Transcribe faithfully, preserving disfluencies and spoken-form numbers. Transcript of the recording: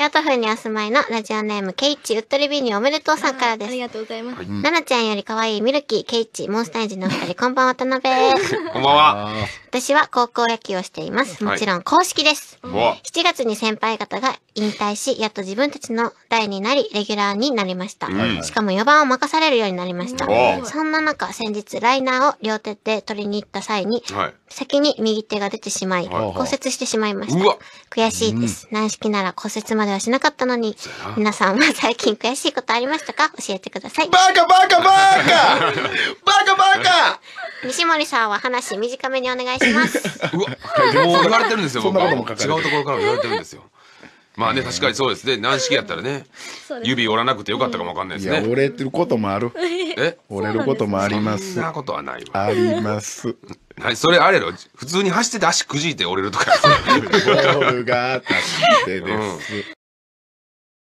京都府にお住まいのラジオネームケイチうっとりビニおめでとうさんからです。 ありがとうございます。 ななちゃんより可愛いミルキー、ケイチ、モンスターエンジンのお二人、こんばんは、渡辺。 こんばんは。 私は高校野球をしています。もちろん公式です。 はい、 しちがつに先輩方が引退し、やっと自分たちの代になり、レギュラーになりました。うん、しかもよばんを任されるようになりました。うん、そんな中、先日ライナーを両手で取りに行った際に、はい、先に右手が出てしまい、はい、骨折してしまいました。悔しいです。軟式なら骨折まではしなかったのに、皆さんは最近悔しいことありましたか？教えてください。 バカバカバカバカバカ西森さんは話短めにお願いします。 うわ、もう言われてるんですよ。僕は違うところから言われてるんですよ。まあね、確かにそうですね。軟式やったらね、指折らなくてよかったかもわかんないですね。 いや、折れてることもある。え、折れることもあります。 そんなことはないわ。 あります。 それあれやろ、普通に走ってて足くじいて折れるとか。 ボールが立ってです。